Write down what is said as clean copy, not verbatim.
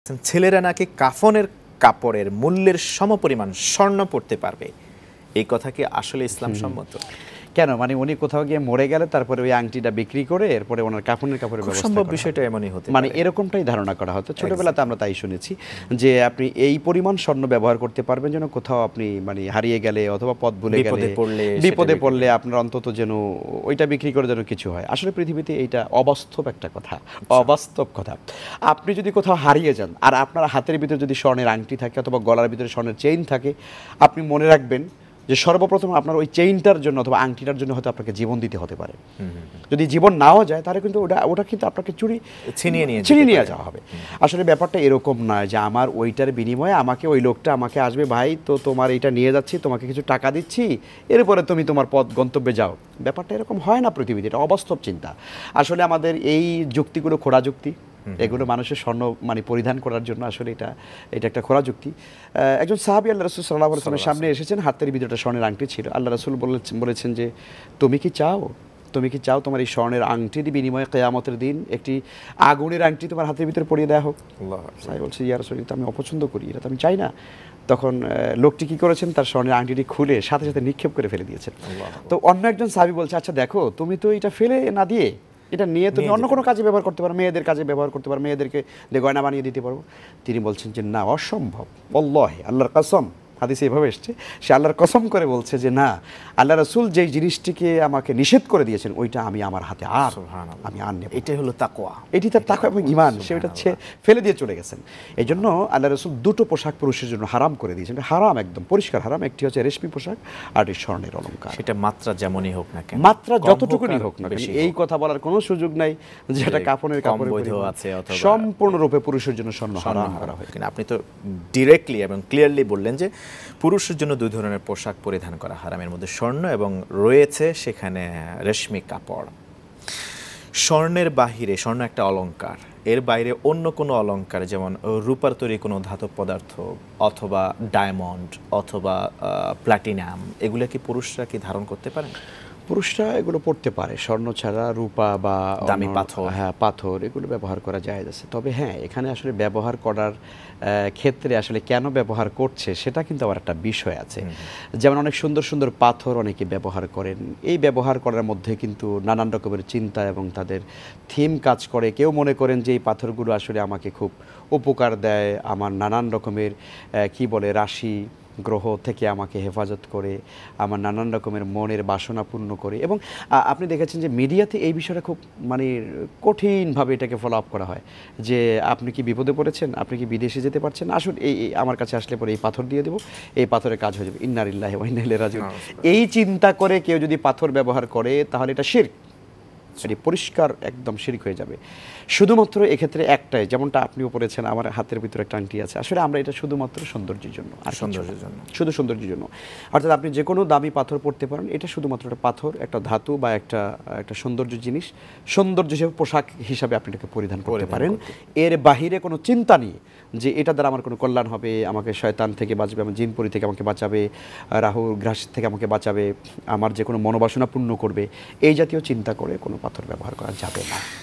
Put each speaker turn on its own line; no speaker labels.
ছেলেরা নাকি কাফনের কাপড়ের মূল্যের সমপরিমাণ স্বর্ণ পড়তে পারবে, এই কথা কি আসলে ইসলাম সম্মত?
কেন, মানে উনি কোথাও গিয়ে মরে গেলে তারপরে ওই আংটিটা বিক্রি করে এরপরে ওনার কাফনের কাপড়ের ব্যবস্থা
সম্ভব বিষয়টা এমনই হতে
মানে এরকমটাই ধারণা করা হতো ছোটবেলাতে, আমরা তাই শুনেছি যে আপনি এই পরিমাণ স্বর্ণ ব্যবহার করতে পারবেন যেন কোথাও আপনি মানে হারিয়ে গেলে অথবা পথ ভুলে গেলে বিপদে পড়লে আপনার অন্তত যেন ওইটা বিক্রি করে যেন কিছু হয়। আসলে পৃথিবীতে এইটা অবাস্তব একটা কথা, অবাস্তব কথা। আপনি যদি কোথাও হারিয়ে যান আর আপনার হাতের ভিতরে যদি স্বর্ণের আংটি থাকে অথবা গলার ভিতরে স্বর্ণের চেইন থাকে, আপনি মনে রাখবেন যে সর্বপ্রথম আপনার ওই চেইনটার জন্য অথবা আংটিটার জন্য হয়তো আপনাকে জীবন দিতে হতে পারে। যদি জীবন নাও যায় তাহলে কিন্তু ওটা কিন্তু আপনাকে ছিনিয়ে নিয়ে যাওয়া হবে। আসলে ব্যাপারটা এরকম নয় যে আমার ওইটার বিনিময়ে আমাকে ওই লোকটা আমাকে আসবে, ভাই তো তোমার এইটা নিয়ে যাচ্ছি, তোমাকে কিছু টাকা দিচ্ছি, এরপরে তুমি তোমার পথ গন্তব্যে যাও। ব্যাপারটা এরকম হয় না পৃথিবীতে, এটা অবাস্তব চিন্তা। আসলে আমাদের এই যুক্তিগুলো খোড়া যুক্তি, এগুলো মানুষের স্বর্ণ মানে পরিধান করার জন্য আসলে এটা একটা যুক্তি। একজন সাহাবী আল্লাহ রাসূল সাল্লাল্লাহু আলাইহি ওয়াসাল্লামের সামনে এসেছেন, হাতের ভিতরে স্বর্ণের আংটি ছিল। আল্লাহ রাসূল বলেছেন যে তুমি কি চাও তোমার এই স্বর্ণের আংটির বিনিময়ে কিয়ামতের দিন একটি আগুনের আংটি তোমার হাতের ভিতরে পরিয়ে দেওয়া হোক? সাহাবী বলছে, ইয়া রাসূল, এটা আমি অপছন্দ করি, এটা তো আমি চাই না। তখন লোকটি কি করেছেন, তার স্বর্ণের আংটিটি খুলে সাথে সাথে নিক্ষেপ করে ফেলে দিয়েছেন। তো অন্য একজন সাহাবী বলছে, আচ্ছা দেখো, তুমি তো এটা ফেলে না দিয়ে এটা নিয়ে তুমি অন্য কোনো কাজে ব্যবহার করতে পারো, মেয়েদের কাজে ব্যবহার করতে পারো, মেয়েদেরকে গয়না বানিয়ে দিতে পারো। তিনি বলছেন যে না, অসম্ভব, আল্লাহ, আল্লাহর কসম, হাদিসে এভাবে এসছে, সে আল্লাহর কসম করে বলছে যে না, আল্লাহ রাসূল যেই জিনিসটিকে আমাকে নিষেধ করে দিয়েছেন ওইটা আমি আমার হাতে আমি আর নেব।
এটাই হলো তাকওয়া,
এটি তার তাকওয়া এবং ঈমান। সে ওইটা ফেলে দিয়ে চলে গেছেন। এই জন্য আল্লাহ রাসূল দুটো পোশাক পুরুষের জন্য হারাম করে দিয়েছেন, হারাম, একদম পরিষ্কার হারাম। একটি হচ্ছে রেশমি পোশাক আর একটি স্বর্ণের অলংকার।
সেটা মাত্রা যেমনই হোক না কেন,
মাত্রা যতটুকুনি হোক না কেন, এই কথা বলার কোনো সুযোগ নাই যে এটা কাপড়ের
আছে অথবা
সম্পূর্ণরূপে পুরুষের জন্য স্বর্ণ হারাম করা হয়।
কিন্তু আপনি তো ডিরেক্টলি এবং ক্লিয়ারলি বললেন যে পুরুষের জন্য দুই ধরনের পোশাক পরিধান করা হারামের মধ্যে স্বর্ণ এবং রয়েছে সেখানে রেশমি কাপড়। স্বর্ণের বাহিরে, স্বর্ণ একটা অলংকার, এর বাইরে অন্য কোনো অলংকার যেমন রূপার তৈরি কোনো ধাতব পদার্থ অথবা ডায়মন্ড অথবা প্লাটিনাম, এগুলো কি পুরুষরা কি ধারণ করতে পারেন?
পুরুষরা এগুলো পড়তে পারে, স্বর্ণ ছাড়া রূপা বা
দামি পাথর,
হ্যাঁ পাথর, এগুলো ব্যবহার করা জায়েজ আছে। তবে হ্যাঁ, এখানে আসলে ব্যবহার করার ক্ষেত্রে আসলে কেন ব্যবহার করছে সেটা কিন্তু আবার একটা বিষয় আছে। যেমন অনেক সুন্দর সুন্দর পাথর অনেকে ব্যবহার করেন, এই ব্যবহার করার মধ্যে কিন্তু নানান রকমের চিন্তা এবং তাদের থিম কাজ করে। কেউ মনে করেন যে এই পাথরগুলো আসলে আমাকে খুব উপকার দেয়, আমার নানান রকমের কি বলে রাশি গ্রহ থেকে আমাকে হেফাজত করে, আমার নানান রকমের মনের বাসনা পূর্ণ করে। এবং আপনি দেখেছেন যে মিডিয়াতে এই বিষয়টা খুব মানে কঠিনভাবে এটাকে ফলো আপ করা হয় যে আপনি কি বিপদে পড়েছেন, আপনি কি বিদেশে যেতে পারছেন, আসুন এই আমার কাছে আসলে পরে এই পাথর দিয়ে দেবো, এই পাথরের কাজ হয়ে যাবে, ইন্না লিল্লাহি ওয়া ইন্না ইলাইহি রাজিউন। এই চিন্তা করে কেউ যদি পাথর ব্যবহার করে তাহলে এটা শিরক, এটি পরিষ্কার একদম শিরক হয়ে যাবে। শুধুমাত্র এক্ষেত্রে একটাই, যেমনটা আপনিও পড়েছেন, আমার হাতের ভিতরে একটা আংটি আছে, আসলে আমরা এটা শুধুমাত্র সৌন্দর্যের জন্য, আর সৌন্দর্যের জন্য, শুধু সৌন্দর্যের জন্য। অর্থাৎ আপনি যে কোনো দামি পাথর পড়তে পারেন, এটা শুধুমাত্র একটা পাথর, একটা ধাতু বা একটা সৌন্দর্য জিনিস, সৌন্দর্য হিসেবে পোশাক হিসাবে আপনি এটাকে পরিধান করতে পারেন। এর বাহিরে কোনো চিন্তা নেই যে এটা দ্বারা আমার কোনো কল্যাণ হবে, আমাকে শয়তান থেকে বাঁচবে, আমার জিনপরি থেকে আমাকে বাঁচাবে, রাহু গ্রাস থেকে আমাকে বাঁচাবে, আমার যে কোনো মনোবাসনা পূর্ণ করবে, এই জাতীয় চিন্তা করে কোনো পাথর ব্যবহার করা যাবে না।